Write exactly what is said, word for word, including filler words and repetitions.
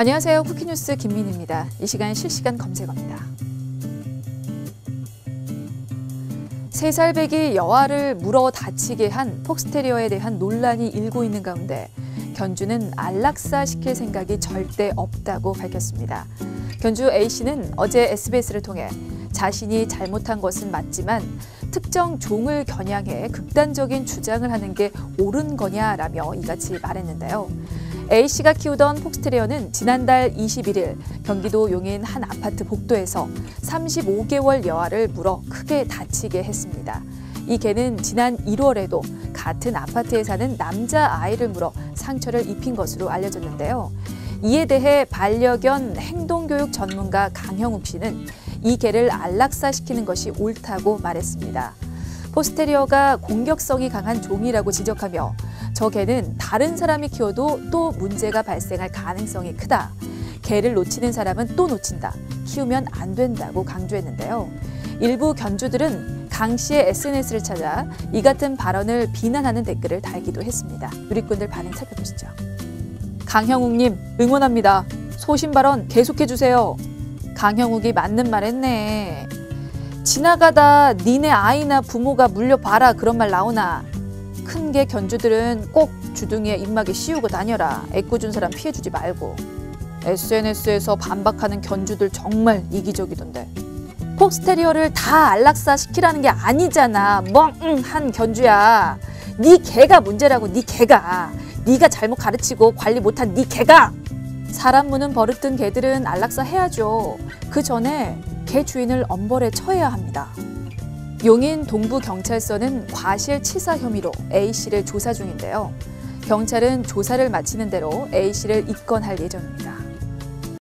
안녕하세요. 쿠키뉴스 김민희입니다. 이 시간 실시간 검색어입니다. 세 살 배기 여아를 물어 다치게 한 폭스테리어에 대한 논란이 일고 있는 가운데 견주는 안락사 시킬 생각이 절대 없다고 밝혔습니다. 견주 A씨는 어제 에스비에스를 통해 자신이 잘못한 것은 맞지만 특정 종을 겨냥해 극단적인 주장을 하는 게 옳은 거냐라며 이같이 말했는데요. A씨가 키우던 폭스테리어는 지난달 이십일 일 경기도 용인 한 아파트 복도에서 삼십오 개월 여아를 물어 크게 다치게 했습니다. 이 개는 지난 일월에도 같은 아파트에 사는 남자아이를 물어 상처를 입힌 것으로 알려졌는데요. 이에 대해 반려견 행동교육 전문가 강형욱 씨는 이 개를 안락사시키는 것이 옳다고 말했습니다. 폭스테리어가 공격성이 강한 종이라고 지적하며 저 개는 다른 사람이 키워도 또 문제가 발생할 가능성이 크다. 개를 놓치는 사람은 또 놓친다. 키우면 안 된다고 강조했는데요. 일부 견주들은 강 씨의 에스엔에스를 찾아 이 같은 발언을 비난하는 댓글을 달기도 했습니다. 누리꾼들 반응 살펴보시죠. 강형욱님 응원합니다. 소신 발언 계속해주세요. 강형욱이 맞는 말 했네. 지나가다 니네 아이나 부모가 물려봐라 그런 말 나오나. 큰 개 견주들은 꼭 주둥이에 입마개 씌우고 다녀라. 애꿎은 사람 피해주지 말고. 에스엔에스에서 반박하는 견주들 정말 이기적이던데. 폭스테리어를 다 안락사 시키라는 게 아니잖아. 멍한 견주야. 네 개가 문제라고. 네 개가. 네가 잘못 가르치고 관리 못한 네 개가. 사람 무는 버릇든 개들은 안락사 해야죠. 그 전에 개 주인을 엄벌에 처해야 합니다. 용인 동부경찰서는 과실치사 혐의로 A씨를 조사 중인데요. 경찰은 조사를 마치는 대로 A씨를 입건할 예정입니다.